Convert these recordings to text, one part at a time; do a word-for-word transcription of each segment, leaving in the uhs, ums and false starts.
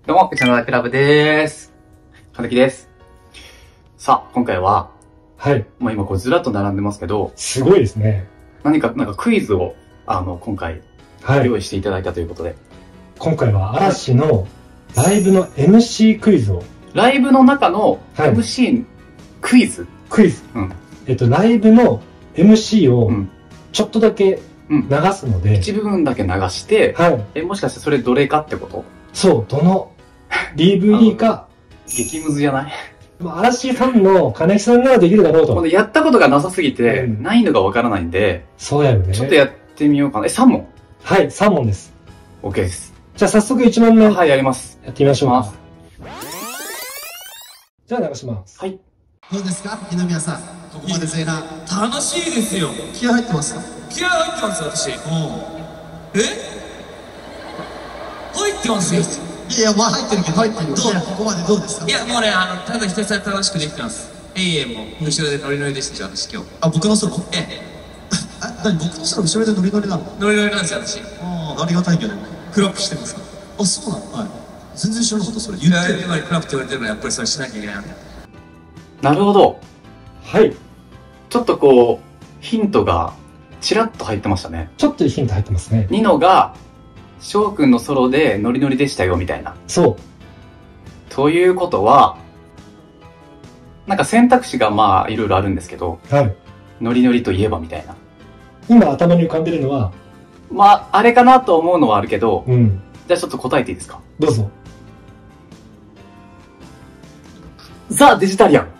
どうも、うちのクラブでーす。かずきです。さあ、今回は、 はい。 まあ今これずらっと並んでますけど、 すごいですね。 何か、なんかクイズを、あの、今回、 はい。 用意していただいたということで。 今回は嵐のライブの エムシー クイズを。 ライブの中のはいエムシー クイズ、 クイズ。 うん。 えっと、ライブの エムシー をうんちょっとだけうん。 流すので、 一部分だけ流して、 はい。 え、もしかしてそれどれかってこと？ そう、どの ディーブイディー か、 激ムズじゃない？ まあ嵐ファンの金木さんならできるだろうと。 これやったことがなさすぎて、 うん難易度がわからないんで、 そうやよね。 ちょっとやってみようかな。え、さん問？ はい、さん問です。 OK です。 じゃあ早速いち問目、 はい、やります。 やってみましょうまか。じゃあ流します。 はい。 どうですか二宮さん、ここまで前半楽しいですよ。 気合入ってますか？ 気合入ってます私。 おえ入ってますよ。 いや、まあ入ってるけど入ってるよ。どうここまでどうですか？ いやもうね、あのただひたすら楽しくできてます。えいえんも後ろでノリノリでしたよ私今日。 あ、僕のソロ？ ええ、 あ、何僕のソロ後ろでノリノリなの？ ノリノリなんですよ私。 ああ、ありがたいけど。 クラップしてますか？ あ、そうなの？はい。全然知らなかったそれ。 言言ってる。 われてまでクラップって言われてるのはやっぱりそれしなきゃいけないんだ。 なるほど。 はい。 ちょっとこう、ヒントが、ちらっと入ってましたね。 ちょっとヒント入ってますね。 ニノが、翔くんのソロでノリノリでしたよ、みたいな。 そう。 ということは、なんか選択肢がまあ、いろいろあるんですけど、 はい。 ノリノリといえばみたいな。 今頭に浮かんでるのは、 まあ、あれかなと思うのはあるけど、 うん。 じゃあちょっと答えていいですか？ どうぞ。 ザ・デジタリアン。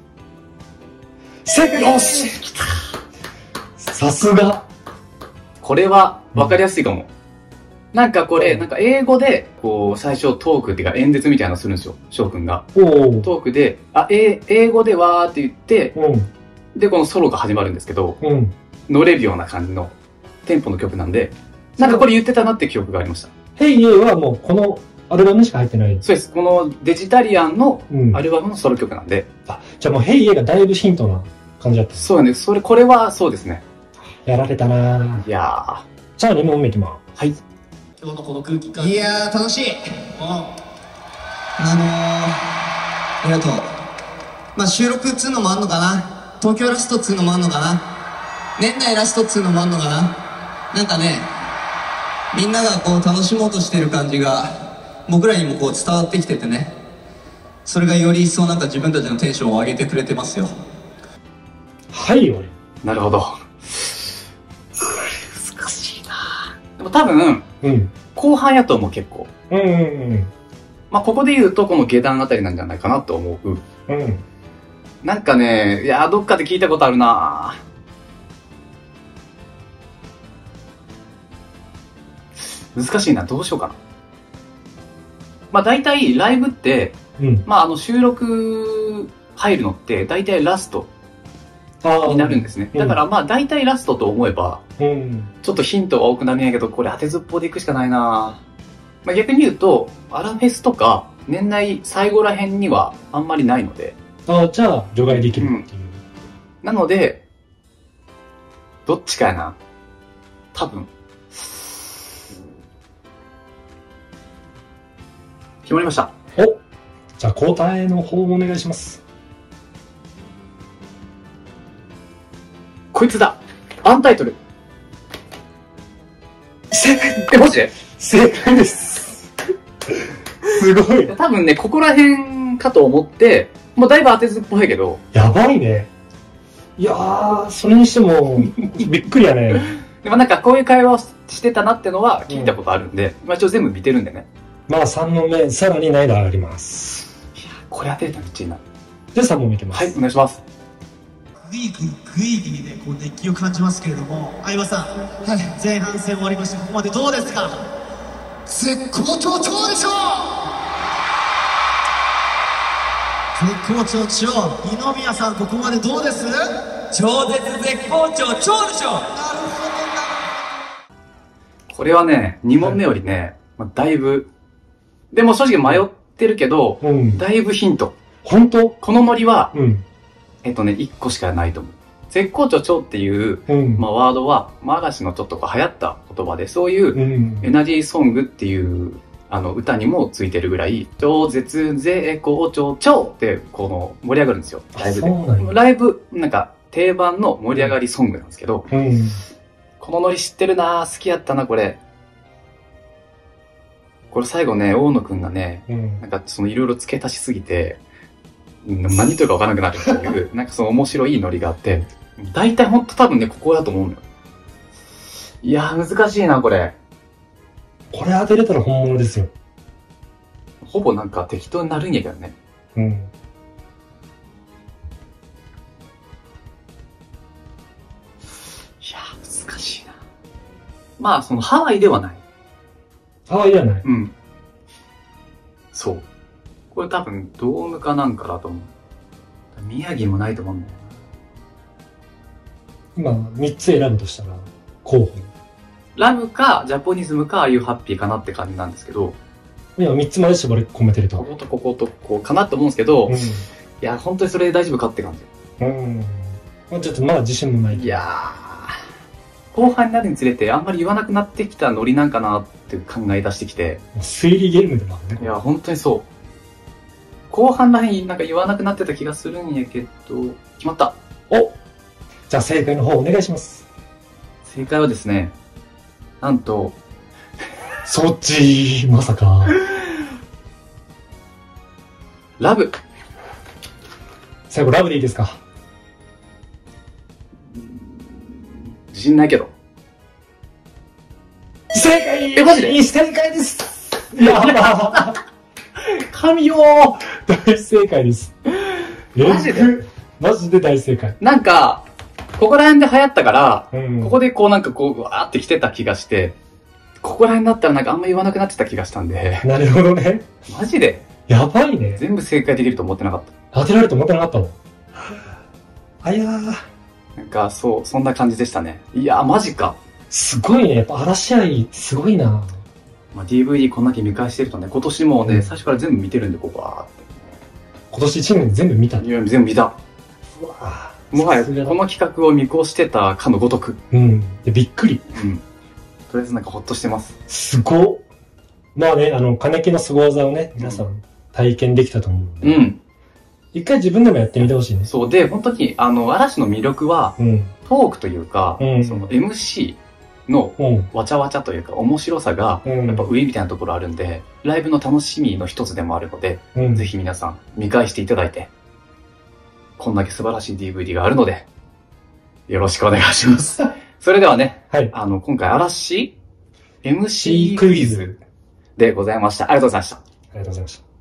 正解。よし、さすが。 これは分かりやすいかも。なんかこれ、なんか英語で、こう、最初トークっていうか演説みたいなのするんですよ、翔くんが。 おお。 トークで、あ、え英語でわーって言って、 うん。 で、このソロが始まるんですけど、 うん。 乗れるような感じのテンポの曲なんで、なんかこれ言ってたなって記憶がありました。 ヘイエイはもうこのアルバムにしか入ってない。 そうです。このデジタリアンのうん。 アルバムのソロ曲なんで。 あ、じゃあもうヘイエイがだいぶヒントな感じだった。 そうよね。それ、これはそうですね。 やられたなぁ。 いやじゃあに問目いきまー。はい。 今日のこの空気感。 いやー、楽しい。 うん。 あのー、ありがとう。まあ収録っつうのもあんのかな。東京ラストっつうのもあんのかな。年内ラストっつうのもあんのかな。なんかね、みんながこう楽しもうとしてる感じが僕らにもこう伝わってきててね、それがより一層なんか自分たちのテンションを上げてくれてますよ。 す。はいよ。 なるほど。これ難しいなぁ。でも多分、 うん。 後半やと思う結構。 うんうんまあ、ここで言うとこの下段あたりなんじゃないかなと思う。 うん。うん。 なんかね、いやーどっかで聞いたことあるなぁ。難しいな、どうしようかな。まあ大体ライブって、 うん。 まああの収録入るのって大体ラストああ。 になるんですね。 うんだからまあ大体ラストと思えば、 うん。 ちょっとヒントが多くなるんやけど、これ当てずっぽうでいくしかないなぁ。まあ逆に言うと、アラフェスとか年内最後ら辺にはあんまりないので、 ああ、じゃあ除外できるっていう。 なので、どっちかやな。多分。決まりました。 お、じゃあ答えの方をお願いします。 こいつだ。アンタイトル。正解。え、マジで？ 正解です。すごい。 多分ね、ここら辺かと思って、もうだいぶ当てずっぽいけど、 やばいね。いやー、それにしても、びっくりやね。 でもなんかこういう会話をしてたなってのは聞いたことあるんで、まあ一応全部見てるんでね。 まあさん問目、さらに難易度上がります。 いや、これ当てれたらめっちゃいいな。 じゃあさん問目いきます。 はい、お願いします。 グイグイグイグイね、こう熱気を感じますけれども、相葉さん、はい、前半戦終わりましてここまでどうですか？絶好調調でしょう。絶好調調。二宮さん、ここまでどうです？ 超絶絶好調超でしょ。 なるほどな。 これはね、に問目よりね、まあ、だいぶ、でも正直迷ってるけど、 うん。 だいぶヒント。 本当？ このノリは、 うん。 えっとね、いっこしかないと思う。絶好調調っていう、 うん。 まあ、ワードは、まあ、嵐のちょっとこう流行った言葉で、そういううん。 エナジーソングっていう、 あの、歌にもついてるぐらい、超絶絶好調超って、この、盛り上がるんですよ。ライブで。 そうなんや。 ライブ、なんか、定番の盛り上がりソングなんですけど、 うん。 このノリ知ってるなぁ、好きやったな、これ。これ最後ね、大野くんがね、 うん。 なんかそのいろいろ付け足しすぎて、うん何言ってるか分からなくなるっていう、なんかその面白いノリがあって、大体ほんと多分ね、ここだと思うのよ。いやー、難しいな、これ。 これ当てれたら本物ですよ。 ほぼなんか適当になるんやけどね。 うん。 いやー、難しいな。まあ、そのハワイではない。 ハワイではない。 うん。そう。これ多分ドームかなんかだと思う。宮城もないと思うんだよな。 今、みっつ選ぶとしたら、候補。 ラムか、ジャポニズムか、ああいうハッピーかなって感じなんですけど、 今、みっつまで絞り込めてる。 ことことこことこうかなって思うんですけど、 ういや、本当にそれで大丈夫かって感じ。 ん。うん。まあちょっとまだ自信もない。 いやー、後半になるにつれてあんまり言わなくなってきたノリなんかなって考え出してきて、 推理ゲームでもあるね。 いや、本当にそう。後半らへんなんか言わなくなってた気がするんやけど、決まった。 おじゃあ正解の方お願いします。 正解はですね、なんと、 そっち、まさか。 ラブ。 最後、ラブでいいですか？ 自信ないけど。 正解えマジで正解ですいやー神よー大正解です。 マジでえぐマジで大正解。 なんか、ここら辺で流行ったから、 うんここでこうなんかこう、わーって来てた気がして、ここら辺だったらなんかあんま言わなくなってた気がしたんで、 なるほどね。 マジでやばいね。 全部正解できると思ってなかっ当てられると思ってなかったもん。あやー、 た。なんかそう、そんな感じでしたね。いやー、マジか。 すごいね。やっぱ嵐愛、すごいな。 まあ、ディーブイディー こんだけ見返してるとね、今年もね、 うん最初から全部見てるんで、ここは今年一年全部見た。 ーって。いや、全部見た。 うわもはや、 さすがだこの企画を見越してたかのごとく。 うん。で、びっくり。 うん。とりあえずなんかほっとしてます。 すごっ。まあね、あの、金木の凄技をね、皆さん体験できたと思うんで。 うん。 一回自分でもやってみてほしいね。 そう。で、本当に、あの、嵐の魅力は、 うん。 トークというか、 うんその エムシー のうん。 わちゃわちゃというか、面白さが、 うん。 やっぱ上みたいなところあるんで、ライブの楽しみの一つでもあるので、 うん、 ぜひ皆さん見返していただいて、こんだけ素晴らしい ディーブイディー があるので、よろしくお願いします。それではね、 はい。 あの、今回嵐 エムシー クイズでございました。ありがとうございました。 ありがとうございました。